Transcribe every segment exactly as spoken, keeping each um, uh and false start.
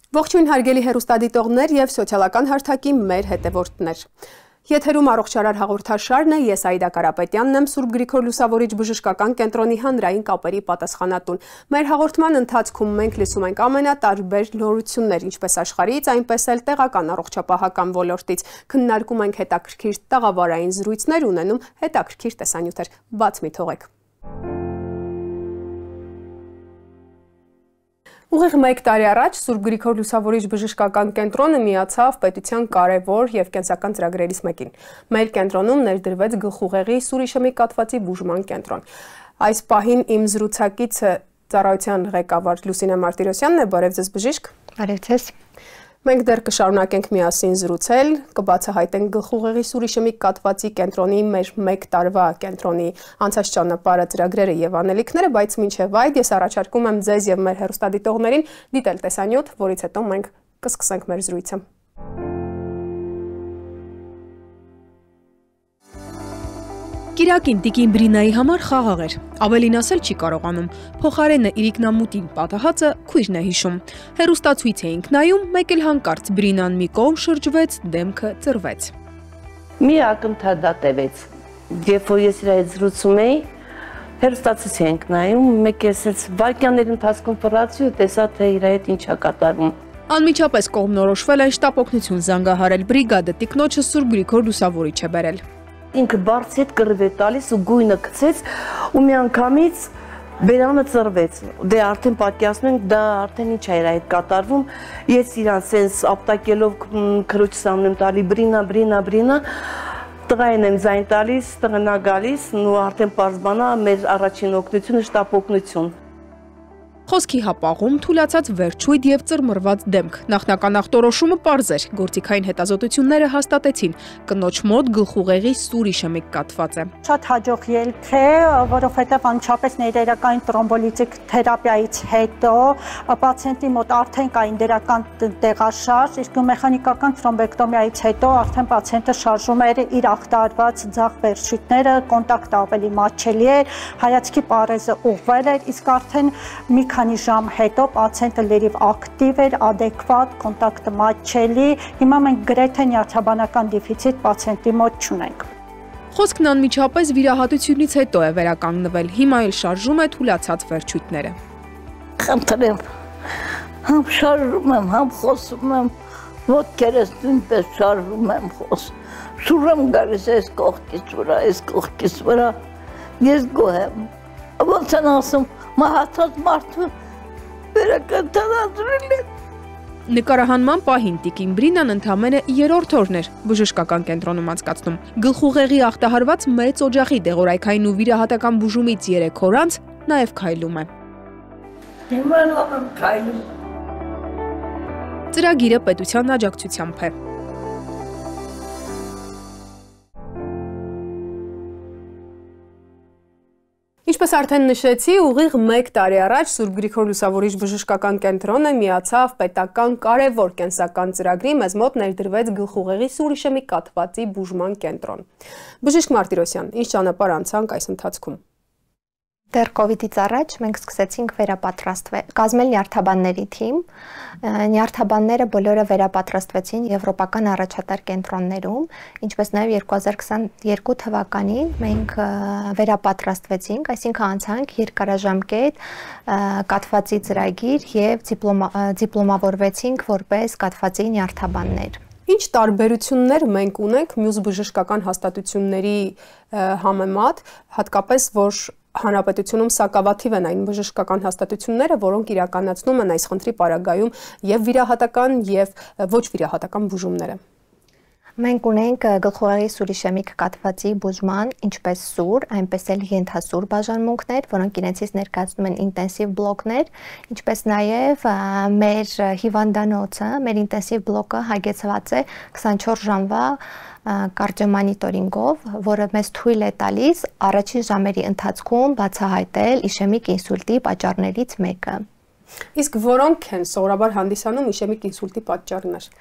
Ողջույն հարգելի հեռուստադիտողներ եւ սոցիալական հարթակի մեր հետևորդներ։ Եթերում առողջարար հաղորդաշարն է, ես Աիդա Կարապետյանն եմ, Սուրբ Գրիգոր Լուսավորիչ բժշկական կենտրոնի հանրային կապերի պատասխանատուն։ Մեր հաղորդման ընթացքում մենք լսում ենք ամենատարբեր լորություններ, ինչպես աշխարհից, այնպես էլ տեղական առողջապահական ոլորտից։ Քննարկում ենք հետաքրքիր տաղավարային զրույցներ, ունենում հետաքրքիր տեսանյութեր։ Բաց մի թողեք։ Ուղիղ մեկ տարի առաջ Սուրբ Գրիգոր Լուսավորիչ բժշկական կենտրոնը միացավ պետության կարևոր եւ կենսական ծրագրերից մեկին։ Մեր կենտրոնում ներդրվեց գլխուղեղի սուրիշեմիկ կաթվածի բուժման կենտրոն։ Այս պահին իմ զրուցակիցը ծառայության ղեկավար Լուսինե Մարտիրոսյանն է, բարև ձեզ բժիշկ։ Բարև ձեզ։ Մենք դեռ կշարունակենք միասին զրուցել, կբացահայտենք գլխուղեղի սուրիշեմիկ կաթվածի կենտրոնի մեր մեկ տարվա կենտրոնի անցած ճանապարհը, ծրագրերը եւ անելիքները, բայց մինչեւ այդ ես առաջարկում եմ ձեզ եւ մեր հեռուստադիտողներին դիտել տեսանյութ, որից հետո մենք կսկսենք մեր զրույցը։ Կիրակին տիկին Բրինայի համար խաղաղ էր, ավելին ասել չի կարողանում, փոխարենը իրիկնամուտին պատահածը քույրն է հիշում։ Հեռուստացույց էինք նայում, մեկ էլ հանկարծ Բրինան մի կողմ շրջվեց, դեմքը ծռվեց։ Մի ակնթարդատ տևեց, երբ որ ես իր հետ զրուցում էի, հեռուստացույց էինք նայում, մեկ էլ վայրկյանների ընթացքում ֆռացի ու տեսա, թե իր հետ ինչ է կատարվում։ Անմիջապես կողմնորոշվել են շտապ օգնություն զանգահարել, բրիգադը տիկնոջը Սուրբ Գրիգոր Լուսավորիչ է բերել։ Ինքը բարձ հետ կռիվ է տալիս ու գույնը գցեց ու մի անգամից բերանը ծռվեց։ Դե արդեն պատկերացնում ենք, դա արդեն ինչ է իր հետ կատարվում։ Ես իրան սենց ապտակելով քրոջս անունեմ տալի Բրինա, Բրինա, Բրինա, տղային եմ ձայն տալիս, տղնա գալիս ու արդեն պարզբանա մեր առաջին օգնությունը շտապ օգնություն։ Խոսքի հապաղում թուլացած վերջույթ եւ ծռմռված դեմք։ Նախնական ախտորոշումը պարզ էր, գործիքային հետազոտությունները հաստատեցին, կնոջ մոտ գլխուղեղի սուրիշեմիկ կաթված է։ Շատ հաջող ելք է, որովհետեւ անմիջապես ներերակային տրոմբոլիտիկ թերապիայից հետո պացիենտի մոտ արդեն կա ինդերական տեղաշարժ, իսկ մեխանիկական թրոմբեկտոմիայից հետո արդեն պացիենտը շարժում էր իր ախտարված ձախ վերջույթները, կոնտակտը ավելի մատչելի էր, հայացքի պարեզը ուղղվել էր, իսկ արդեն մի քանի ժամ հետո պացիենտը լրիվ ակտիվ էր, adekvat, կոնտակտը մատչելի։ Հիմա մենք գրեթե նյարդաբանական դեֆիցիտ պացիենտի մոտ չունենք։ Խոսքն անմիջապես վիրահատությունից հետո է վերականգնվել, հիմա էլ շարժում է թուլացած վերջույթները։ Խնդրեմ, համ շարժում եմ, համ խոսում եմ, ոտքերս նույնպես շարժում եմ խոսում։ Շուրում գալիս այս կողքից վրա, այս կողքից վրա, ես գոհ եմ։ Ոնց են ասում, մահացած մարդը վերակենդանացրել է։ Նկարահանման պահին տիկին Բրինան ընդամենը երրորդ օրն էր բժշկական կենտրոնում անցկացնում։ Գլխուղեղի ախտահարված մեծ օջախի դեղորայքային ու վիրահատական բուժումից երեք օր անց նաև քայլում է։ Հիմա եմ քայլում։ Ծրագիրը պետության աջակցությամբ է։ Ինչպես արդեն նշեցի, ուղիղ մեկ տարի առաջ Սուրբ Գրիգոր Լուսավորիչ բժշկական կենտրոնը միացավ պետական կարևոր կենսական ծրագրի, մեզ մոտ ներդրվեց գլխուղեղի սուրիշեմիկ կաթվածի բուժման կենտրոն։ Բժիշկ Մարտիրոսյան, ինչ ճանապարհ անցանք այս ընթացքում։ Դեռ կովիդից առաջ մենք սկսեցինք վերապատրաստվել, կազմել նյարդաբանների թիմ, նյարդաբանները բոլորը վերապատրաստվեցին եվրոպական առաջատար կենտրոններում, ինչպես նաև երկու հազար քսաներկու թվականին մենք վերապատրաստվեցինք, այսինքն անցանք երկարաժամկետ կաթվածի ծրագիր եւ դիպլոմավորվեցինք որպես կաթվածի նյարդաբաններ։ Ինչ տարբերություններ մենք ունենք մյուս բժշկական հաստատությունների համեմատ, հատկապես որ Հանրապետությունում սակավաթիվ են այն բժշկական հաստատությունները, որոնք իրականացնում են այս խնդրի պարագայում եւ վիրահատական եւ ոչ վիրահատական բուժումները։ Մենք ունենք գլխուղեղի սուրիշեմիկ կաթվածի բուժման ինչպես սուր, այնպես էլ ենթասուր բաժանմունքներ, որոնք իրենցից ներկայացնում են ինտենսիվ բլոկներ, ինչպես նաև մեր հիվանդանոցը, մեր ինտենսիվ բլոկը հագեցված է քսանչորս ժամվա կարդիոմոնիտորինգով, որը մեզ թույլ է տալիս առաջին ժամերի ընթացքում բացահայտել իշեմիկ ինսուլտի պատճառներից մեկը։ Իսկ որոնք են սովորաբար հանդիսանում իշեմիկ ինսուլտի պատճառներ։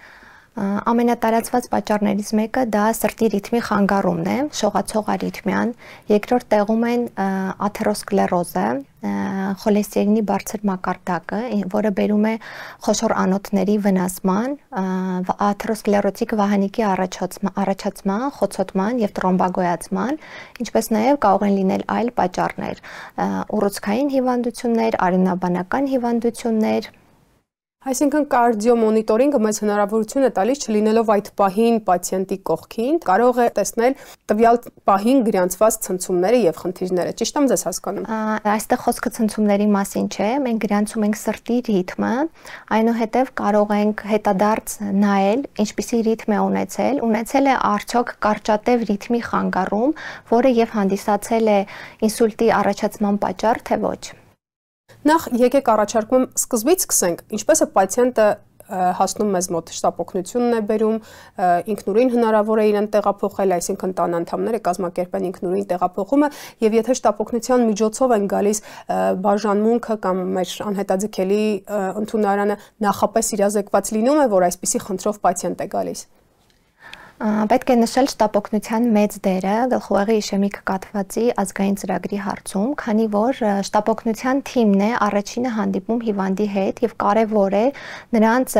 Ամենատարածված պատճառներից մեկը դա սրտի ռիթմի խանգարումն է, շողացող արիթմիան, երկրորդ տեղում են աթերոսկլերոզը, խոլեստերինի բարձր մակարդակը, որը բերում է խոշոր անոթների վնասման, աթերոսկլերոտիկ վահանիկի առաջացման, խոցոտման եւ տրոմբագոյացման, ինչպես նաեւ կարող են լինել այլ պատճառներ, ուռուցքային հիվանդություններ, արյունաբանական հիվանդություններ։ Այսինքն կարդիոմոնիտորինգը մեծ հնարավորություն է տալիս չլինելով այդ պահին պացիենտի կողքին, կարող է տեսնել տվյալ պահին գրանցված ցնցումները եւ խնդիրները։ Ճիշտ եմ ձեզ հասկանում։ Այստեղ խոսքը ցնցումների մասին չէ, մենք գրանցում ենք սրտի ռիթմը, այնուհետև կարող ենք հետադարձ նայել, ինչպիսի ռիթմ է ունեցել, ունեցել է արդյոք կարճատև ռիթմի խանգարում, որը եւ հանդիսացել է ինսուլտի առաջացման պատճառ, թե ոչ։ Նախ եկեք առաջարկում սկզբից սկսենք, ինչպես է պացիենտը հասնում մեզ մոտ, շտապօգնությունն է բերում, ինքնուրույն հնարավոր է իրեն տեղափոխել, այսինքն տան անդամները կազմակերպեն ինքնուրույն տեղափոխումը, եւ եթե շտապօգնության միջոցով են գալիս բաժանմունքը կամ մեր անհետաձգելի ընդունարանը նախապես իրազեկված լինում է, որ այսպիսի խնդրով պացիենտ է գալիս։ Պետք է նշել շտապօգնության մեծ դերը գլխուղեղի իշեմիկ կաթվածի ազգային ծրագրի հարցում, քանի որ շտապօգնության թիմն է առաջինը հանդիպում հիվանդի հետ եւ կարեւոր է նրանց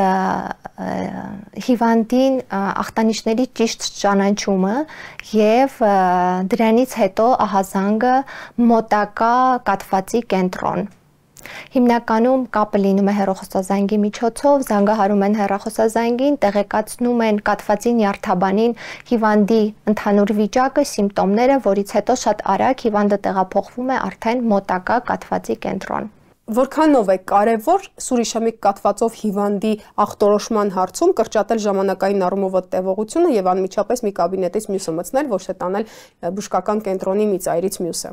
հիվանդին ախտանիշների ճիշտ ճանաչումը եւ դրանից հետո ահազանգը մոտակա կաթվածի կենտրոն։ Հիմնականում կապը լինում է հեռախոսազանգի միջոցով, զանգահարում են հեռախոսազանգին, տեղեկացնում են կաթվածի նյարդաբանին հիվանդի ընդհանուր վիճակը, սիմպտոմները, որից հետո շատ արագ հիվանդը տեղափոխվում է արդեն մոտակա կաթվածի կենտրոն։ Որքանով է կարևոր սուր իշեմիկ կաթվածով հիվանդի ախտորոշման հարցում կրճատել ժամանակային առումով տևողությունը եւ անմիջապես մի կաբինետից մյուսը մտցնել, ոչ թե տանել բժշկական կենտրոնի մի ծայրից մյուսը։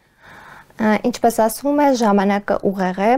Ինչպես ասվում է, ժամանակը ուղեղ է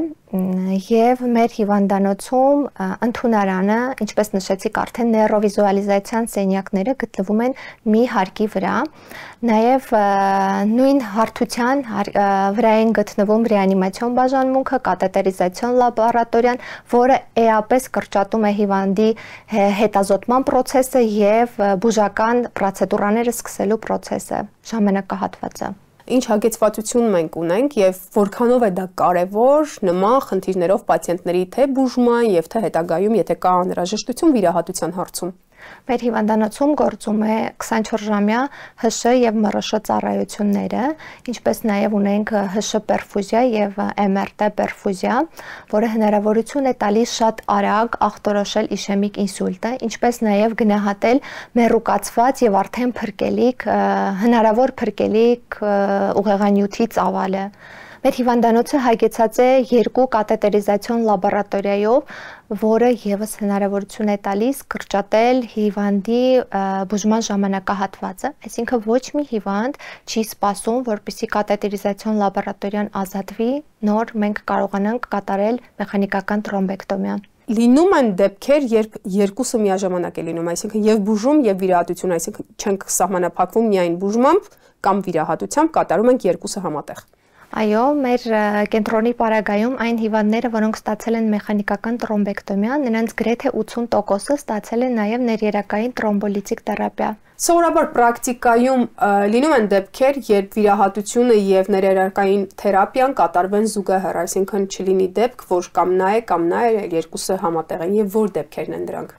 եւ մեր հիվանդանոցում ընդունարանը, ինչպես նշեցիք արդեն, նեյրովիզուալիզացիան սենյակները գտնվում են մի հարկի վրա, նաեւ նույն հարթության վրա են գտնվում ռեանիմացիոն բաժանմունքը, կաթետերիզացիոն լաբորատորիան, որը էապես կրճատում է հիվանդի հետազոտման process-ը եւ բուժական պրոցեդուրաները սկսելու process-ը, ժամանակահատվածը։ Ինչ հագեցվածություն մենք ունենք եւ որքանով է դա կարեւոր նման խնդիրներով պացիենտների թե բուժման եւ թե հետագայում, եթե կա անհրաժեշտություն վիրահատության հարցում։ Մեր հիվանդանոցում գործում է քսանչորս-ժամյա ՀՇ եւ ՄՌՇ ծառայությունները, ինչպես նաեւ ունենք ՀՇ պերֆուզիա եւ էմ էր տե պերֆուզիա, որը հնարավորություն է տալիս շատ արագ ախտորոշել իշեմիկ ինսուլտը, ինչպես նաեւ գնահատել մեռուկացված եւ արդեն փրկելիք, հնարավոր փրկելիք ուղեղանյութի ծավալը։ Մեր հիվանդանոցը հագեցած է երկու կաթետերիզացիոն լաբորատորիայով, որը եւս հնարավորություն է տալիս կրճատել հիվանդի բուժման ժամանակահատվածը, այսինքն ոչ մի հիվանդ չի սպասում, որպեսզի կաթետերիզացիոն լաբորատորիան ազատվի, նոր մենք կարողանանք կատարել մեխանիկական տրոմբեկտոմիա։ Լինում են դեպքեր, երբ երկուսը միաժամանակ է լինում, այսինքն եւ բուժում եւ վիրահատություն, այսինքն չենք սահմանափակվում միայն բուժմամբ կամ վիրահատությամբ, կատարում ենք երկուսը համատեղ։ Այո, մեր կենտրոնի պարագայում այն հիվանդները, որոնք ստացել են մեխանիկական տրոմբեկտոմիա, նրանց գրեթե ութուն տոկոսը ստացել են նաև ներերակային տրոմբոլիտիկ թերապիա։ Սովորաբար պրակտիկայում լինում են դեպքեր, երբ վիրահատությունը եւ ներերակային թերապիան կատարվեն զուգահեռ, այսինքն չլինի դեպք, որ կամ նա է, կամ նա է, երկուսը համատեղ են, եւ որ դեպքերն են դրանք։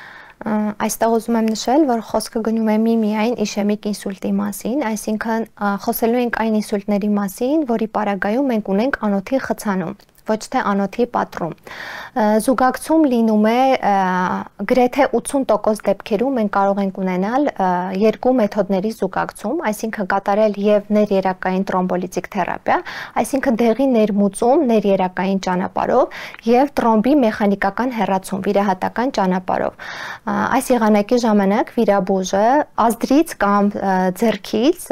Այստեղ ուզում եմ նշել, որ խոսքը գնում է միմիայն իշեմիկ ինսուլտի մասին, այսինքն խոսելու ենք այն ինսուլտների մասին, որի պարագայում մենք ունենք անոթի խցանում, ոչ թե անոթի պատռում։ Զուգակցում լինում է գրեթե ութուն տոկոս դեպքերում մենք կարող ենք ունենալ երկու մեթոդների զուգակցում, այսինքն կատարել եւ ներերակային տրոմբոլիտիկ թերապիա, այսինքն դեղի ներմուծում ներերակային ճանապարհով եւ տրոմբի մեխանիկական հեռացում վիրահատական ճանապարհով։ Այս եղանակի ժամանակ վիրաբույժը ազդրից կամ ձեռքից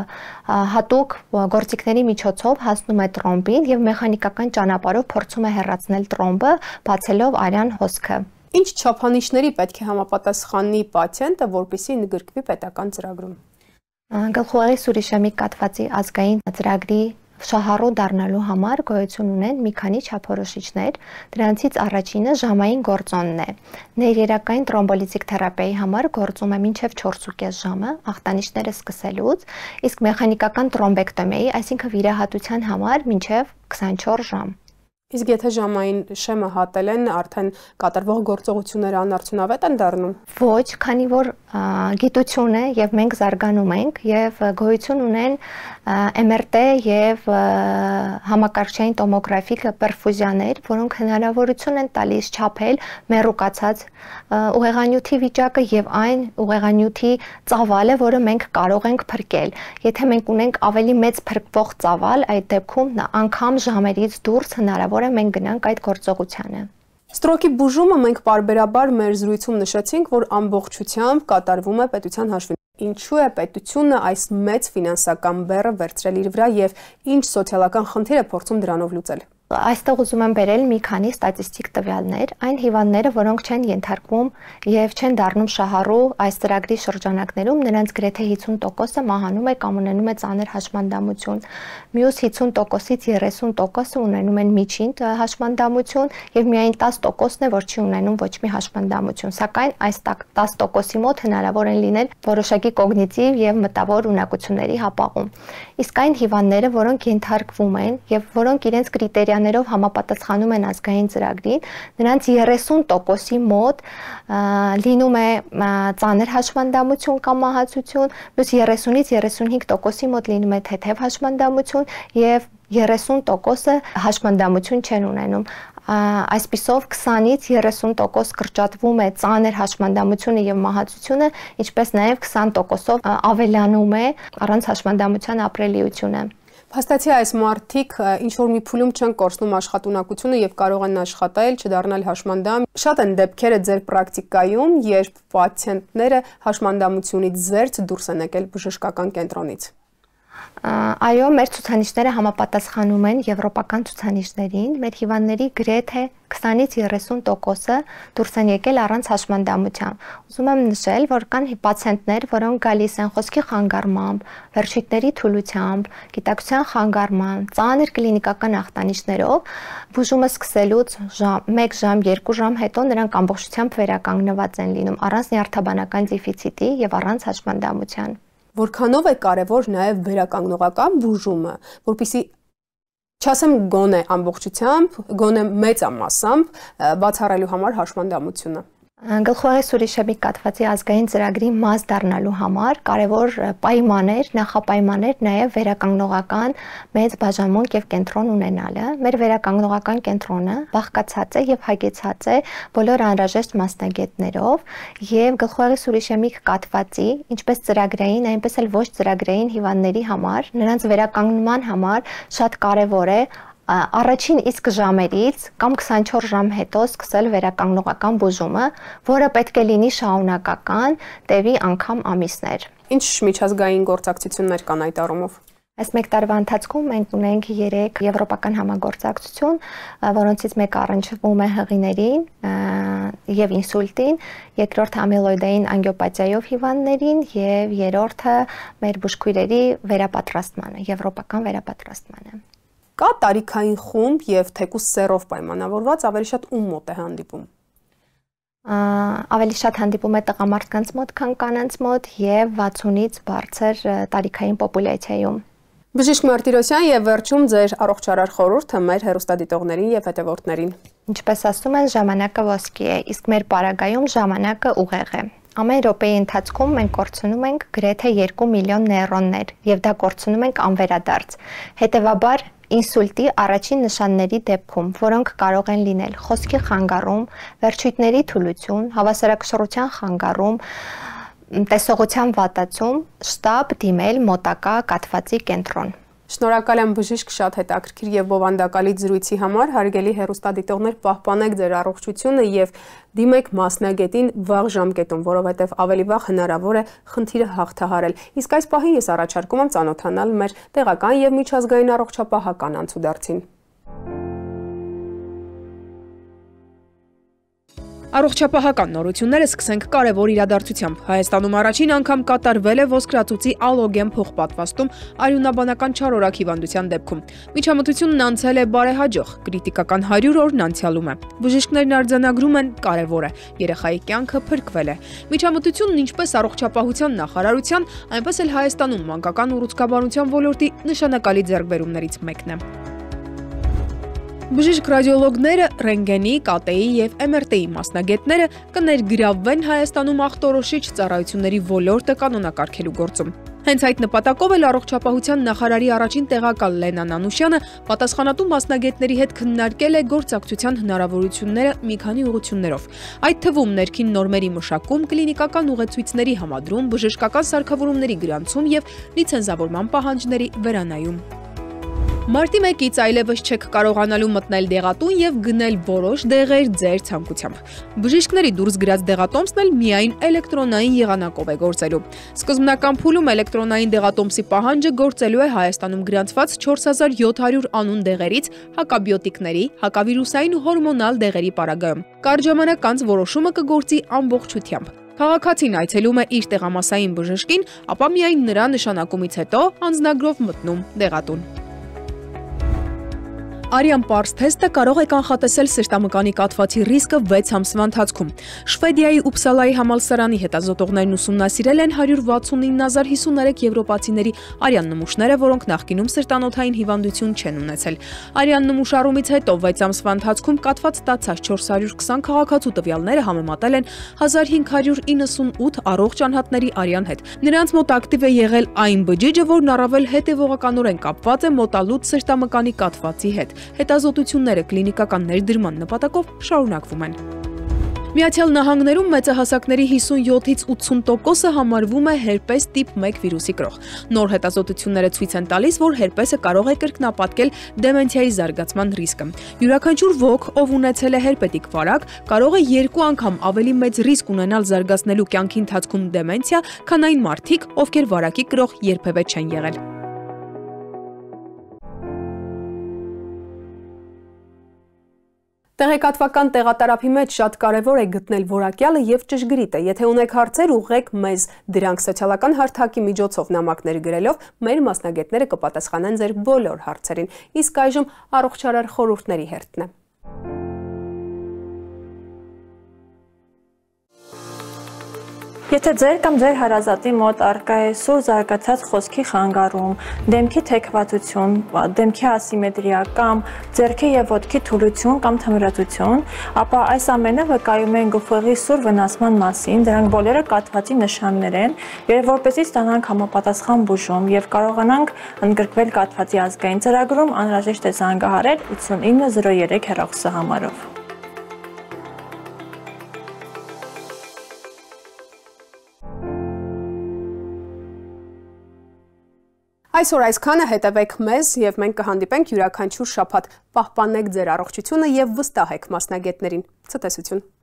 հատուկ գործիքների միջոցով հասնում է տրոմբին եւ մեխանիկական ճանապարհով փորձում է հեռացնել տրոմբը, բացելով արյան հոսքը։ Ինչ չափանիշների պետք է համապատասխանի պացիենտը, որպեսզի ընդգրկվի պետական ծրագրում։ Գլխուղեղի սուր իշեմիկ կաթվածի ազգային ծրագրի շահառու դառնալու համար գոյություն ունեն մի քանի չափորոշիչներ, դրանցից առաջինը ժամային գործոնն է։ Ներերակային տրոմբոլիզիկ թերապիայի համար գործում է մինչև չորսուկես ժամը ախտանիշները սկսելուց, իսկ մեխանիկական տրոմբեկտոմիայի, այսինքն վիրահատության համար մինչև քսանչորս ժամ։ Իսկ եթե ժամային շեմը հատել են, արդեն կատարվող գործողությունները անարդյունավետ են դառնում։ Ոչ, քանի որ գիտություն է եւ մենք զարգանում ենք եւ գոյություն ունեն էմ էր տե եւ համակարգչային տոմոգրաֆիկ պերֆուզիաներ, որոնք հնարավորություն են տալիս չափել մեռուկացած ուղեղանյութի վիճակը եւ այն ուղեղանյութի ծավալը, որը մենք կարող ենք փրկել։ Եթե մենք ունենք ավելի մեծ փրկվող ծավալ, այդ դեպքում անգամ ժամերից դուրս հնարավոր է մենք գնանք այդ գործողությանը։ Ստրոկի բուժումը մենք պարբերաբար մեր զրույցում նշեցինք, որ ամբողջությամբ կատարվում է պետության հաշվին։ Ինչու է պետությունը այս մեծ ֆինանսական բեռը վերցրել իր վրա եւ ինչ սոցիալական խնդիր է փորձում դրանով լուծել։ Այստեղ ուզում եմ բերել մի քանի ստատիստիկ տվյալներ, այն հիվանդները, որոնք չեն ենթարկվում եւ չեն դառնում շահառու այս ծրագրի շրջանակներում, նրանց գրեթե հիսուն տոկոսը մահանում է կամ ունենում է ծանր հաշմանդամություն։ Մյուս հիսուն տոկոսից երեսուն տոկոսը ունենում են միջին հաշմանդամություն եւ միայն տասը տոկոսն է, որ չի ունենում ոչ մի հաշմանդամություն։ Սակայն այս տասը տոկոսի մոտ հնարավոր են լինել որոշակի կոգնիտիվ եւ մտավոր ունակությունների հապաղում։ Իսկ այն հիվանդները, որոնք ենթարկվում են եւ որոնք իրենց կրիտերիաներով համապատասխանում են ազգային ծրագրին, նրանց երեսուն տոկոսի մոտ լինում է ծանր հաշմանդամություն կամ մահացություն, մյուս երեսունից երեսունհինգ տոկոսի մոտ լինում է թեթև հաշմանդամություն եւ երեսուն տոկոսը հաշմանդամություն չեն ունենում։ Այսպիսով քսանից երեսուն տոկոս կրճատվում է ծանր հաշմանդամությունը եւ մահացությունը, ինչպես նաեւ քսան տոկոսով ավելանում է առանց հաշմանդամության ապրելիությունը։ Փաստացի այս մարդիկ ինչ որ մի փուլում չեն կորցնում աշխատունակությունը եւ կարող են աշխատել, չդառնալ հաշմանդամ։ Շատ են դեպքերը ձեր պրակտիկայում, երբ պացիենտները հաշմանդամությունից զերծ դուրս են եկել բժշկական կենտրոնից։ Այո, մեր ցուցանիշները համապատասխանում են եվրոպական ցուցանիշներին։ Մեր հիվանդների գրեթե քսանից երեսուն տոկոսը դուրս են եկել առանց հաշմանդամության։ Ուզում եմ նշել, որ կան պացիենտներ, որոնք գալիս են խոսքի խանգարմամբ, վերջույթների թուլությամբ, գիտակցության խանգարման, ծանր կլինիկական ախտանիշներով, բուժումը սկսելուց մեկ ժամ, երկու ժամ հետո նրանք ամբողջությամբ վերականգնված են լինում առանց նյարդաբանական դեֆիցիտի եւ առանց հաշմանդամության։ Որքանով է կարևոր նաև վերականգնողական բուժումը, որպեսզի չասեմ գոնե ամբողջությամբ, գոնե մեծամասամբ բացառելու համար հաշմանդամությունը։ Գլխուղեղի սուրիշեմիկ կաթվածի ազգային ծրագրի մաս դառնալու համար կարևոր պայմաններ, նախապայմաններ նաև վերականգնողական մեծ բաժանմունք եւ կենտրոն ունենալը։ Մեր վերականգնողական կենտրոնը բաղկացած է եւ հագեցած է բոլոր անհրաժեշտ մասնագետներով եւ գլխուղեղի սուրիշեմիկ կաթվածի, ինչպես ծրագրային, այնպես էլ ոչ ծրագրային հիվանդների համար, նրանց վերականգնման համար շատ կարևոր է առաջին իսկ ժամերից կամ քսանչորս ժամ հետո սկսել վերականգնողական բուժումը, որը պետք է լինի շարունակական, տևի անգամ ամիսներ։ Ինչ միջազգային գործակցություններ կան այդ առումով։ Այս մեկ տարվա ընթացքում մենք ունենք երեք եվրոպական համագործակցություն, որոնցից մեկը առնչվում է հղիներին եւ ինսուլտին, երկրորդը ամիլոիդային անգիոպաթիայով հիվանդներին եւ երրորդը մեր բուժքույրերի վերապատրաստմանը, եվրոպական վերապատրաստմանը։ Կա տարիքային խումբ եւ թեկուզ սեռով պայմանավորված ավելի շատ ում մոտ է հանդիպում։ Ավելի շատ հանդիպում է տղամարդկանց մոտ, քան կանանց մոտ եւ վաթսունից բարձր տարիքային պոպուլյացիայում։ Բժիշկ Մարտիրոսյան եւ վերջում ձեր առողջարար խորհուրդը մեր հեռուստադիտողներին եւ հետևորդներին։ Ինչպես ասում են, ժամանակը ոսկի է, իսկ մեր պարագայում ժամանակը ուղեղ է։ Ամեն րոպեի ընթացքում մենք կորցնում ենք գրեթե երկու միլիոն նեյրոններ եւ դա կորցնում ենք անվերադարձ։ Հետեւաբար ինսուլտի առաջին նշանների դեպքում, որոնք կարող են լինել խոսքի խանգարում, վերջույթների թուլություն, հավասարակշռության խանգարում, տեսողության վատացում, շտապ դիմել մոտակա կաթվածի կենտրոն։ Շնորհակալ եմ բժիշկ, շատ հետաքրքիր եւ բովանդակալից զրույցի համար, հարգելի հեռուստադիտողներ, պահպանեք ձեր առողջությունը եւ դիմեք մասնագետին վաղ ժամկետում, որովհետեւ ավելի վաղ հնարավոր է խնդիրը հաղթահարել։ Իսկ այս պահին ես առաջարկում եմ ծանոթանալ մեր տեղական եւ միջազգային առողջապահական անցուդարձին։ Առողջապահական նորությունները սկսենք կարևոր իրադարձությամբ։ Հայաստանում առաջին անգամ կատարվել է ոսկրածուծի ալոգեն փոխպատվաստում արյունաբանական չարորակ հիվանդության դեպքում։ Միջամտությունն անցել է բարեհաջող, կրիտիկական հարյուր օրն անցյալում է։ Բժիշկներն արձանագրում են կարևոր է, երեխայի կյանքը փրկվել է։ Միջամտությունն ինչպես առողջապահության նախարարության, այնպես էլ Հայաստանում մանկական ուռուցքաբանության ոլորտի նշանակալի ձեռքբերումներից մեկն է։ Բժիշկ ռադիոլոգները, ռենտգենի, կատեի և էմ էր տեի մասնագետները կներգրավվեն Հայաստանում ախտորոշիչ ծառայությունների ոլորտը կանոնակարգելու գործում։ Հենց այդ նպատակով էլ առողջապահության նախարարի առաջին տեղակալ Լենա Նանուշյանը պատասխանատու մասնագետների հետ քննարկել է գործակցության հնարավորությունները մի քանի ուղղություններով։ Այդ թվում ներքին նորմերի մշակում, կլինիկական ուղեցույցների համադրում, բժշկական սարքավորումների գրանցում և լիցենզավորման պահանջների վերանայում։ Մարտի մեկից այլևս չեք կարողանալու մտնել դեղատուն և գնել որոշ դեղեր ձեր ցանկությամբ։ Բժիշկների դուրս գրած դեղատոմսն էլ միայն էլեկտրոնային եղանակով է գործելու։ Սկզբնական փուլում էլեկտրոնային դեղատոմսի պահանջը գործելու է Հայաստանում գրանցված չորս հազար յոթ հարյուր անուն դեղերից հակաբիոտիկների, հակավիրուսային ու հորմոնալ դեղերի պարագայում։ Կարճ ժամանակ անց որոշումը կգործի ամբողջությամբ։ Քաղաքացին այցելում է իր տեղամասային բժշկին, ապա միայն նրա նշանակումից հետո անձնագրով մտնում դեղատուն։ Արյան Պարս թեստը կարող է կանխատեսել սրտամկանի կաթվածի ռիսկը վեց ամսվա ընթացքում։ Շվեդիայի Ուպսալայի համալսարանի հետազոտողներն ուսումնասիրել են հարյուր վաթսունինը հազար հիսուներեք եվրոպացիների արյան նմուշները, որոնք նախկինում սրտանոթային հիվանդություն չեն ունեցել։ Արյան նմուշարումից հետո վեց ամսվա ընթացքում կաթված ստացած չորս հարյուր քսան քաղաքացու տվյալները համեմատել են հազար հինգ հարյուր իննսունութ առողջ անհատների արյան հետ։ Նրանց մոտ ակտիվ է եղել այն բջիջը, որն առավել հետևողականորեն կապված է մոտալուտ սրտամկանի կաթվածի հետ։ Հետազոտությունները կլինիկական ներդրման նպատակով շարունակվում են։ Միացյալ Նահանգներում մեծահասակների հիսունյոթից ութսուն տոկոսը համարվում է հերպես տիպ մեկ վիրուսի կրող։ Նոր հետազոտությունները ցույց են տալիս, որ հերպեսը կարող է կրկնապատկել դեմենցիայի զարգացման ռիսկը։ Յուրաքանչյուր ոք, ով ունեցել է հերպետիկ վարակ, կարող է երկու անգամ ավելի մեծ ռիսկ ունենալ զարգացնելու կյանքի ընթացքում դեմենցիա, քան այն մարդիկ, ովքեր վարակի կրող երբևէ չեն եղել։ Տեղեկատվական տեղատարափի մեջ շատ կարևոր է գտնել որակյալը և ճշգրիտը։ Եթե ունեք հարցեր, ուղղեք մեզ դրանք սոցիալական հարթակի միջոցով նամակներ գրելով, մեր մասնագետները կպատասխանեն ձեր բոլոր հարցերին։ Իսկ այժմ առողջարար խորհուրդների հերթն է։ Եթե ձեր կամ ձեր հարազատի մոտ առկա է սուր զարգացած խոսքի խանգարում, դեմքի թեքվածություն, դեմքի ասիմետրիա կամ ձեռքի և ոտքի թուլություն կամ թմրածություն, ապա այս ամենը վկայում են գլուխի սուր վնասման մասին, դրանք բոլորը կաթվածի նշաններ են, եւ որպեսզի ստանանք համապատասխան բուժում եւ կարողանանք ընդգրկվել կաթվածի ազգային ծրագրում, անհրաժեշտ է զանգահարել ութսունինը զրո երեք հեռախոսահամարով։ Այսօր այսքանը, հետևեք մեզ և մենք կհանդիպենք յուրաքանչյուր շաբաթ։ Պահպանեք ձեր առողջությունը և վստահեք մասնագետներին։ Ցտեսություն։